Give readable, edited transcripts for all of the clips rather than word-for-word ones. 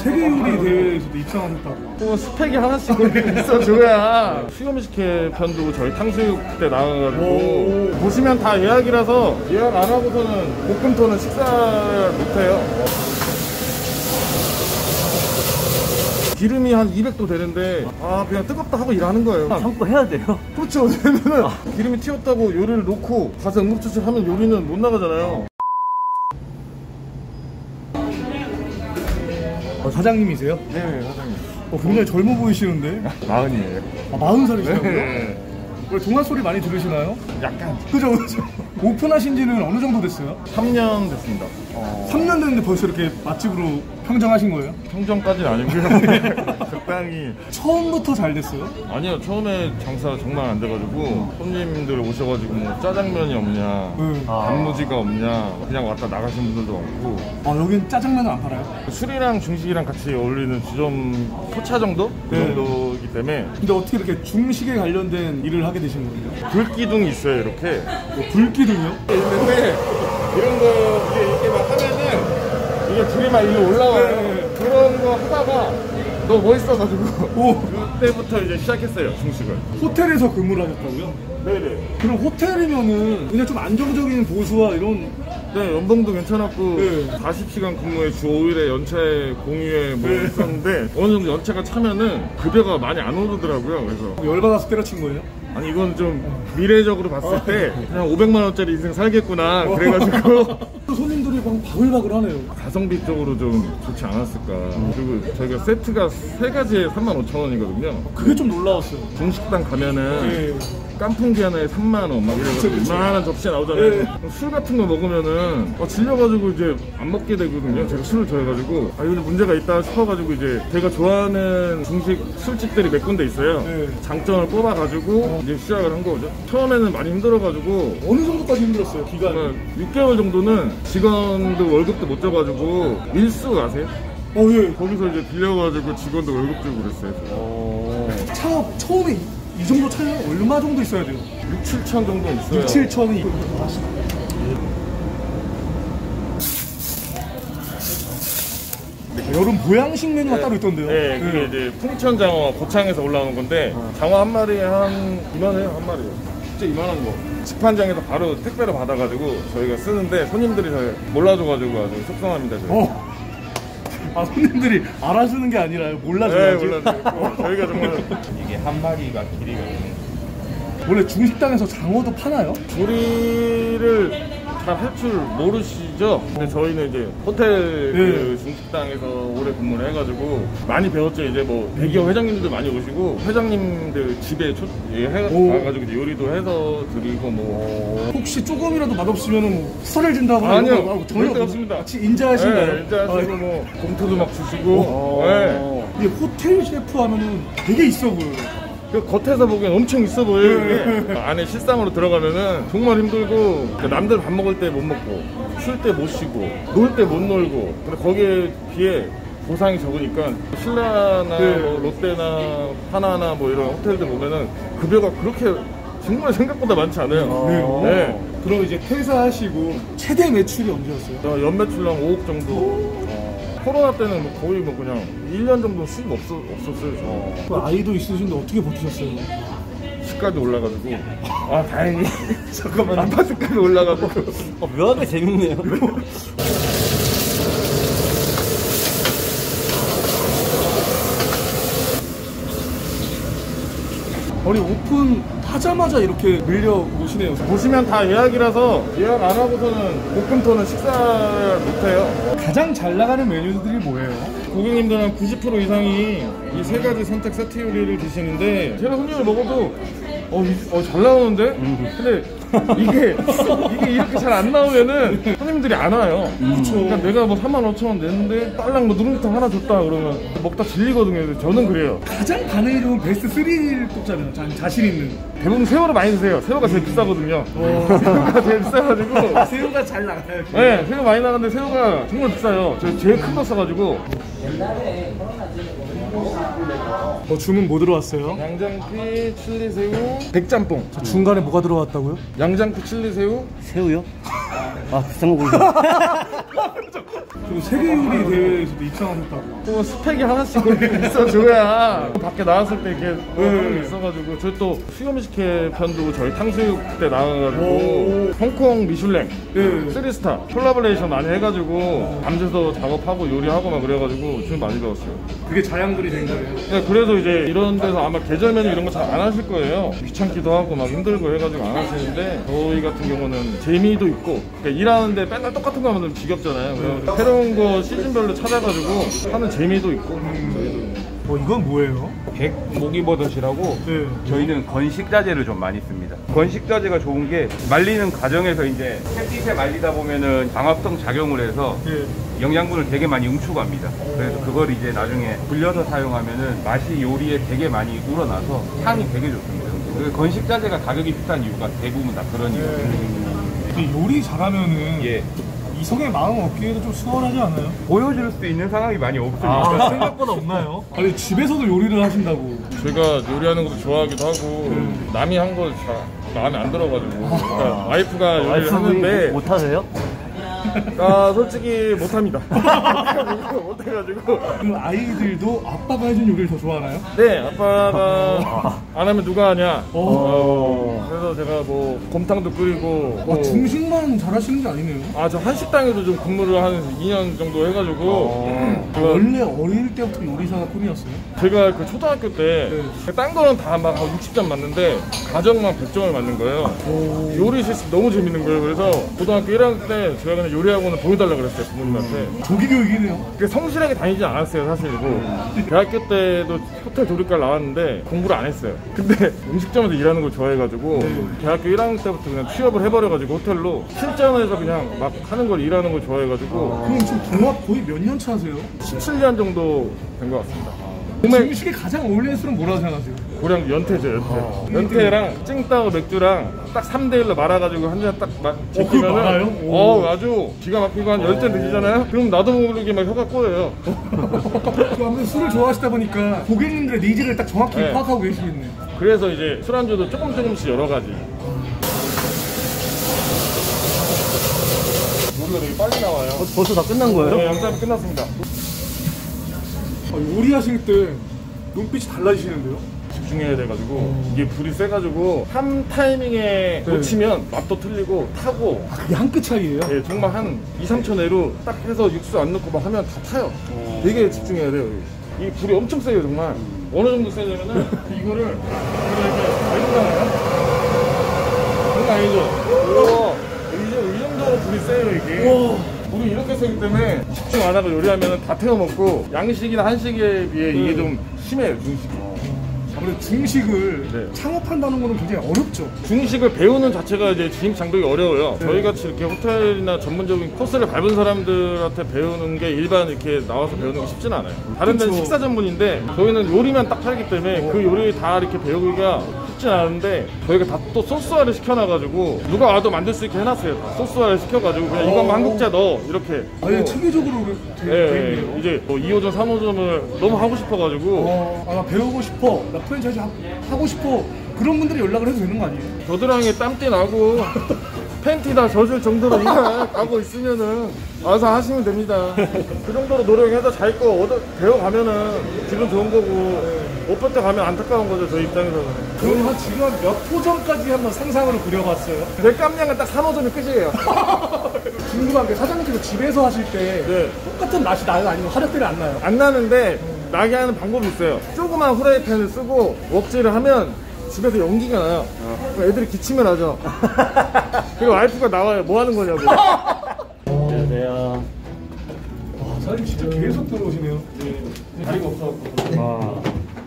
세계 요리 대회에서도 입상하셨다고. 스펙이 하나씩 있어줘야 수염식회 편도 저희 탕수육 때 나와가지고 보시면 다 예약이라서 예약 안 하고서는 볶음토는 식사를 못해요. 기름이 한 200도 되는데 그냥 뜨겁다 하고 일하는 거예요. 참고 해야 돼요? 그렇죠. 왜냐면은 기름이 튀었다고 요리를 놓고 가서 응급처치 하면 요리는 못 나가잖아요. 사장님이세요? 네, 사장님. 굉장히 젊어 보이시는데? 40이에요. 40살이시라고요? 네. 원래 동화 소리 많이 들으시나요? 약간. 그죠. 오픈하신 지는 어느 정도 됐어요? 3년 됐습니다. 3년 됐는데 벌써 이렇게 맛집으로 평정하신 거예요? 평정까지는 아니고요. 적당히. 처음부터 잘 됐어요? 아니요, 처음에 장사가 정말 안 돼가지고 손님들 오셔가지고 뭐 짜장면이 없냐, 단무지가 없냐, 그냥 왔다 나가신 분들도 많고. 여긴 짜장면은 안 팔아요? 술이랑 중식이랑 같이 어울리는 주점 포차 정도? 그 정도이기 때문에. 근데 어떻게 이렇게 중식에 관련된 일을 하게 되신 거예요? 불기둥이 있어요, 이렇게. 불기둥이요? 있는데 이런 거 이렇게 막 하면은 이게 둘이 막 일로 올라와요. 그런 거 하다가 너무 멋있어가지고 그때부터 이제 시작했어요, 중식을. 호텔에서 근무를 하셨다고요? 네네. 그럼 호텔이면은 그냥 좀 안정적인 보수와 이런. 네, 연봉도 괜찮았고 40시간 근무에 주 5일에 연차에 공휴에 뭐 있었는데 어느 정도 연차가 차면은 급여가 많이 안 오르더라고요. 그래서 열받아서 때려친 거예요? 아니 이건 좀 미래적으로 봤을 때 그냥 500만 원짜리 인생 살겠구나 그래가지고 손님들이 막 바글바글 하네요. 가성비 쪽으로 좀 좋지 않았을까. 그리고 저희가 세트가 3가지에 35,000원이거든요. 그게 좀 놀라웠어요. 중식당 가면은 깐풍기 하나에 3만원 막 이래가지고 이만한 접시에 나오잖아요. 술 같은 거 먹으면은 질려가지고 이제 안 먹게 되거든요. 제가 술을 좋아해가지고 이거 문제가 있다 싶어가지고 이제 제가 좋아하는 중식 술집들이 몇 군데 있어요. 장점을 뽑아가지고 이제 시작을 한 거죠. 처음에는 많이 힘들어가지고. 어느 정도까지 힘들었어요? 기간? 6개월 정도는 직원도 월급도 못 줘가지고 밀수 아세요? 예. 거기서 이제 빌려가지고 직원도 월급 주고 그랬어요. 창업 처음에 이 정도 차이가 얼마 정도 있어야 돼요? 6, 7천 정도 있어요. 6, 7천이. 여름 보양식 메뉴가 따로 있던데요? 네, 그게 이제 풍천장어 고창에서 올라오는 건데 장어 한 마리에 한 이만해요, 한 마리요. 진짜 이만한 거. 직판장에서 바로 택배로 받아가지고 저희가 쓰는데 손님들이 잘 몰라줘가지고 아주 속상합니다. 손님들이 알아주는 게 아니라 몰라줘야지. 네, 몰라줘요. 저희가 정말 이게 한 마리가 길이가 원래 중식당에서 장어도 파나요? 조리를 잘 할 줄 모르시죠? 근데 저희는 이제 호텔 그 중식당에서 오래 근무를 해가지고 많이 배웠죠. 이제 뭐 대기업 회장님들도 많이 오시고 회장님들 집에 가가지고 이제 요리도 해서 드리고 뭐. 혹시 조금이라도 맛없으면 뭐 수사를 준다거나? 아니요, 전혀 없습니다. 같이 인자하신가요? 네, 인자하시고 뭐 봉투도 막 주시고. 이게 호텔 셰프 하면은 되게 있어 보여요. 그 겉에서 보기엔 엄청 있어 보여요. 이게. 안에 실상으로 들어가면은 정말 힘들고 남들 밥 먹을 때 못 먹고 쉴 때 못 쉬고 놀 때 못 놀고. 근데 거기에 비해 보상이 적으니까 신라나 뭐 롯데나 하나나 뭐 이런 호텔들 보면은 급여가 그렇게 정말 생각보다 많지 않아요. 네. 그럼 이제 퇴사하시고 최대 매출이 언제였어요? 연매출로 한 5억 정도. 코로나 때는 뭐 거의 뭐 그냥 1년 정도 수입 없었어요. 그 아이도 있으신데 어떻게 버티셨어요? 시까지 올라가지고. 다행히. 잠깐만. 아파트까지 올라가지고. 묘하게 재밌네요. 아니 오픈 하자마자 이렇게 밀려오시네요. 보시면 다 예약이라서 예약 안 하고서는 볶음토는 식사를 못해요. 가장 잘 나가는 메뉴들이 뭐예요? 고객님들은 90% 이상이 이 3가지 선택 세트 요리를 드시는데 제가 손님을 먹어도 잘 나오는데? 근데 이게 이렇게 잘 안 나오면은 손님들이 안 와요. 그러니까 내가 뭐 35,000원 냈는데 딸랑 뭐 누룽지탕 하나 줬다 그러면 먹다 질리거든요. 저는 그래요. 가장 반응이 좋은 베스트 3를 꼽자면 자신 있는. 대부분 새우를 많이 드세요. 새우가 제일 비싸거든요. 새우가 제일 비싸가지고. 새우가 잘 나가요. 네, 새우 많이 나가는데 새우가 정말 비싸요. 저 제일 큰 거 써가지고. 주문 뭐 들어왔어요? 양장피, 칠리새우, 백짬뽕. 중간에 뭐가 들어왔다고요? 양장피, 칠리새우. 새우요? 아, 비싼 거 보이죠? 그리고 세계 요리 대회에서도 입상하셨다고. 또 스펙이 하나씩 그렇게 있어줘야 밖에 나왔을 때 이렇게 그런 게 있어가지고 저희 또 수요미식회 편도 저희 탕수육 때 나와가지고 홍콩 미슐랭 네. 3스타 콜라보레이션 많이 해가지고 밤새서 작업하고 요리하고 막 그래가지고 좀 많이 배웠어요. 그게 자양들이 된 거예요. 네, 그래서 이제 이런 데서 아마 계절 메뉴 이런 거 잘 안 하실 거예요. 귀찮기도 하고 막 힘들고 해가지고 안 하시는데 저희 같은 경우는 재미도 있고 그러니까 일하는데 맨날 똑같은 거 하면 좀 지겹잖아요. 그래서 새로운 거 시즌별로 찾아가지고 하는 재미도 있고 이건 뭐예요? 백목이버섯이라고 네. 저희는 건식자재를 좀 많이 씁니다. 건식자재가 좋은 게 말리는 과정에서 이제 햇빛에 말리다 보면은 광합성 작용을 해서 네. 영양분을 되게 많이 응축합니다. 그래서 그걸 이제 나중에 불려서 사용하면은 맛이 요리에 되게 많이 우러나서 향이 되게 좋습니다. 그 건식자재가 가격이 비싼 이유가 대부분 다 그런 이유입니다. 요리 잘하면은 예. 이성의 마음 얻기에도 좀 수월하지 않아요? 보여줄 수 있는 상황이 많이 없으니까. 생각보다 없나요? 아니 집에서도 요리를 하신다고. 제가 요리하는 것도 좋아하기도 하고 남이 한 거 잘 마음에 안 들어가지고 그러니까 와이프가 요리를 하는데 못하세요? 아 솔직히 못합니다. 못해가지고 그럼 아이들도 아빠가 해준 요리를 더 좋아하나요? 네 아빠가 안 하면 누가 하냐. 그래서 제가 뭐 곰탕도 끓이고 뭐 중식만 잘하시는 게 아니네요. 저 한식당에도 좀 근무를 한 2년 정도 해가지고 원래 어릴 때부터 요리사가 꿈이었어요? 제가 그 초등학교 때 딴 거는 다 막 60점 맞는데 가정만 100점을 맞는 거예요. 요리 실습 너무 재밌는 거예요. 그래서 고등학교 1학년 때 제가 그냥 요리학원을 보여달라고 그랬어요 부모님한테. 조기 교육이네요. 그게 성실하게 다니지 않았어요 사실이고. 대학교 때도 호텔 조리과 나왔는데 공부를 안 했어요. 근데 음식점에서 일하는 걸 좋아해가지고 대학교 1학년 때부터 그냥 취업을 해버려가지고 호텔로 실전에서 그냥 막 하는 걸 일하는 걸 좋아해가지고 그럼 지금 동업 거의 몇 년 차세요? 17년 정도 된 것 같습니다. 중식에 가장 어울리는 술은 뭐라고 생각하세요? 고량 연태죠 연태. 연태랑 찡따오 맥주랑 딱 3대1로 말아가지고 한 잔 딱 제끼면은 말아요? 아주 기가 막히고 한 10잔 드시잖아요? 그럼 나도 모르게 막 혀가 꼬여요. 아무튼 술을 좋아하시다 보니까 고객님들의 니즈를 딱 정확히 네. 파악하고 계시겠네요. 그래서 이제 술안주도 조금씩 여러 가지. 요리가 되게 빨리 나와요. 벌써 다 끝난 거예요? 네, 양념이 끝났습니다. 요리하실 때 눈빛이 달라지시는데요? 집중해야 돼가지고 이게 불이 세가지고 한 타이밍에 놓치면 맛도 틀리고 타고 그게 한 끗 차이예요? 예, 정말 한 2, 3초 내로 딱 해서 육수 안 넣고 막 하면 다 타요. 되게 집중해야 돼요. 이 불이 엄청 세요 정말. 어느 정도 세냐면은 이거를 이렇게 알잖아요. 그런 거 아니죠? 이 정도로 불이 세요 이게. 불이 이렇게 세기 때문에 집중 안 하고 요리하면 다 태워 먹고 양식이나 한식에 비해 이게 좀 심해요 중식이. 아무래도 중식을 네. 창업한다는 거는 굉장히 어렵죠. 중식을 배우는 자체가 이제 진입 장벽이 어려워요. 저희 같이 이렇게 호텔이나 전문적인 코스를 밟은 사람들한테 배우는 게 일반 이렇게 나와서 배우는 게 쉽진 않아요. 다른 데는 식사 전문인데 저희는 요리만 딱 팔기 때문에 그 요리 다 이렇게 배우기가 쉽진 않은데 저희가 다 또 소스화를 시켜놔가지고 누가 와도 만들 수 있게 해놨어요. 다 소스화를 시켜가지고 그냥 이거 한번 한 국자 넣어 이렇게. 아예 체계적으로 예, 이제 뭐 2호점, 3호점을 너무 하고 싶어가지고 나 배우고 싶어, 나 프랜차이즈 하고 싶어, 그런 분들이 연락을 해도 되는 거 아니에요? 겨드랑이에 땀띠 나고 팬티 다 젖을 정도로 이만 가고 있으면은 와서 하시면 됩니다. 그 정도로 노력해서 자기 거 배워가면은 기분 좋은 거고 못 볼 때 가면 안타까운 거죠 저희 입장에서는. 그럼 지금 몇 호점까지 한번 상상으로 그려봤어요? 내 깜냥은 딱 3호점이 끝이에요. 궁금한 게 사장님께서 집에서 하실 때 네. 똑같은 맛이 나요? 아니면 화력들이 안 나요? 안 나는데 나게 하는 방법이 있어요. 조그만 후라이팬을 쓰고 웍질을 하면 집에서 연기가 나요. 그럼 애들이 기침을 하죠. 그리고 와이프가 나와요. 뭐 하는 거냐고. 안녕하세요. 사장님 진짜 계속 들어오시네요. 다리가 없어갖고.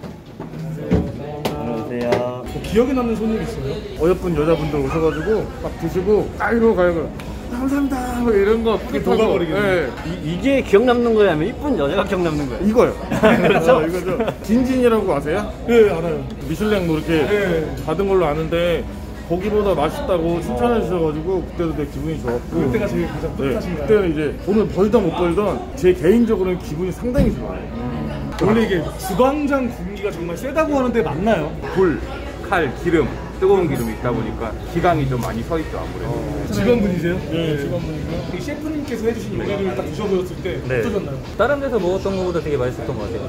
안녕하세요. 기억에 남는 손님 있어요? 어여쁜 여자분들 오셔가지고 막 드시고 이러고 가요. 감사합니다 뭐 이런 거 녹아버리겠네. 네. 이게 기억 남는 거예요? 아니면 이쁜 여자가 기억 남는 거예요? 이거요. 그렇죠? 이거죠. 진진이라고 아세요? 네, 알아요. 미슐랭 뭐 이렇게 네. 받은 걸로 아는데 거기보다 맛있다고 칭찬해 주셔가지고 그때도 되게 기분이 좋았고. 그때가 제일 가장 네, 뿌듯하신가요? 그때는 이제 돈을 벌던 못 벌던 제 개인적으로는 기분이 상당히 좋아요. 원래 이게 주방장 군기가 정말 세다고 하는데 맞나요? 불, 칼, 기름, 뜨거운 기름이 있다 보니까 기강이 좀 많이 서 있죠 아무래도. 직원분이세요? 네, 직원분이고요. 이 셰프님께서 해주신 요리를 딱 드셔보셨을 때 네. 어떠셨나요? 다른 데서 먹었던 것보다 되게 맛있었던 것 같아요.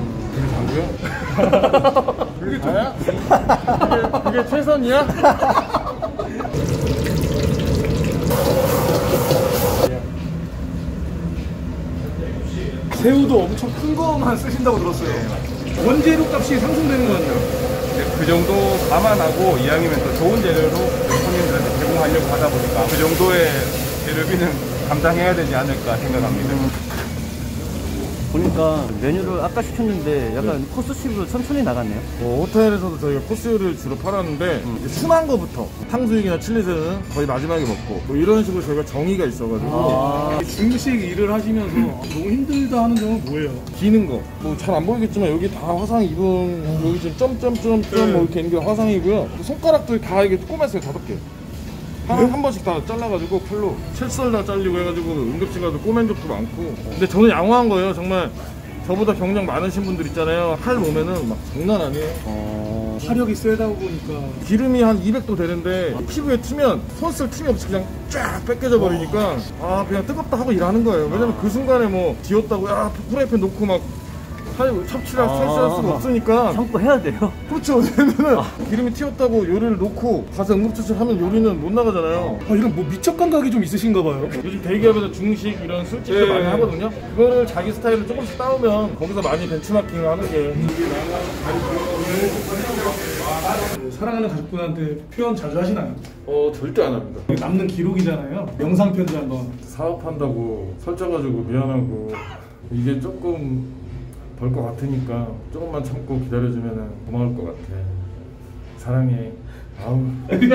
그게 다야? 그게 최선이야? 새우도 엄청 큰 거만 쓰신다고 들었어요. 원재료 값이 상승되는 거 같나요? 네, 그 정도 감안하고 이왕이면 더 좋은 재료로 손님들한테 제공하려고 하다 보니까 그 정도의 재료비는 감당해야 되지 않을까 생각합니다. 보니까 메뉴를 아까 시켰는데 약간 코스식으로 천천히 나갔네요. 호텔에서도 저희가 코스를 주로 팔았는데 이제 순한 거부터 탕수육이나 칠리새우는 거의 마지막에 먹고 뭐 이런 식으로 저희가 정의가 있어가지고 중식 일을 하시면서 너무 힘들다 하는 점은 뭐예요? 기는 거 뭐 잘 안 보이겠지만 여기 다 화상 입은 여기 지금 점점점점 뭐 이렇게 있는 게 화상이고요. 손가락들 다 이게 꼬맸어요 5개. 한 번씩 다 잘라가지고 칼로 첼썰 다 잘리고 해가지고 응급실 가도 꼬맨 적도 많고. 근데 저는 양호한 거예요. 정말 저보다 경력 많으신 분들 있잖아요. 칼 오면은 막 장난 아니에요. 화력이 세다 보니까 기름이 한 200도 되는데 피부에 튀면 손 쓸 틈이 없이 그냥 쫙 뺏겨져 버리니까 아 그냥 뜨겁다 하고 일하는 거예요. 왜냐면 그 순간에 뭐 뒤었다고 야 프라이팬 놓고 막 섭취할 수가 없으니까 참고 해야 돼요. 그렇죠. 왜냐면은 기름이 튀었다고 요리를 놓고 가서 응급처치 하면 요리는 못 나가잖아요. 이런 뭐 미적 감각이 좀 있으신가 봐요. 요즘 대기업에서 중식 이런 술집도 많이 하거든요. 그거를 자기 스타일을 조금씩 따오면 거기서 많이 벤치마킹을 하는 게. 사랑하는 가족분한테 표현 자주 하시나요? 절대 안 합니다. 남는 기록이잖아요. 영상 편지 한번. 사업한다고 설쳐가지고 미안하고 이게 조금 벌 것 같으니까 조금만 참고 기다려주면 고마울 것 같아. 사랑해. 아우.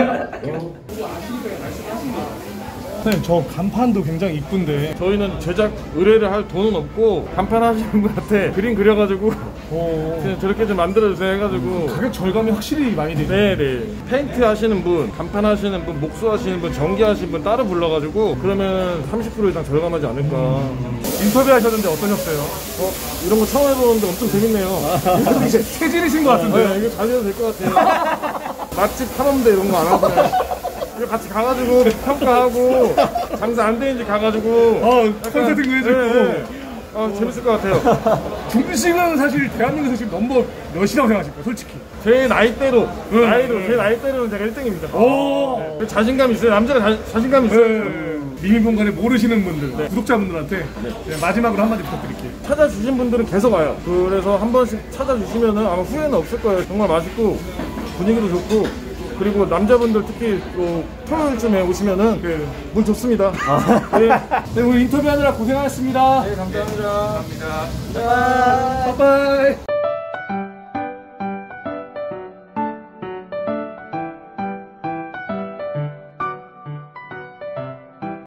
선생님 저 간판도 굉장히 이쁜데 저희는 제작 의뢰를 할 돈은 없고 간판 하시는 분한테 그림 그려가지고 그냥 저렇게 좀 만들어주세요 해가지고 가격 절감이 확실히 많이 되죠. 네네. 페인트 하시는 분, 간판 하시는 분, 목수 하시는 분, 전기 하시는 분 따로 불러가지고 그러면 30% 이상 절감하지 않을까. 인터뷰 하셨는데 어떠셨어요? 이런 거 처음 해보는데 엄청 재밌네요. 이제 체질이신 것 같은데요? 네, 이거 잘 해도 될 것 같아요. 맛집 탐험대 이런 거 안 하고 그냥 이거 같이 가가지고 평가하고 장사 안 되는지 가가지고 컨설팅도 해주고. 재밌을 것 같아요. 중식은 사실 대한민국에서 지금 넘버 몇이라고 생각하실 거예요, 솔직히? 제 나이대로 제 나이대로는 제가 1등입니다. 오. 자신감 있어요. 남자가 자신감 있어요. 리민공간에 모르시는 분들, 구독자분들한테 마지막으로 한마디 부탁드릴게요. 찾아주신 분들은 계속 와요. 그래서 한 번씩 찾아주시면은 아마 후회는 없을 거예요. 정말 맛있고 분위기도 좋고. 그리고 남자분들 특히 토요일쯤에 오시면은 물 좋습니다. 네, 오늘 인터뷰하느라 고생하셨습니다. 네, 감사합니다. 감사합니다. 빠이빠이.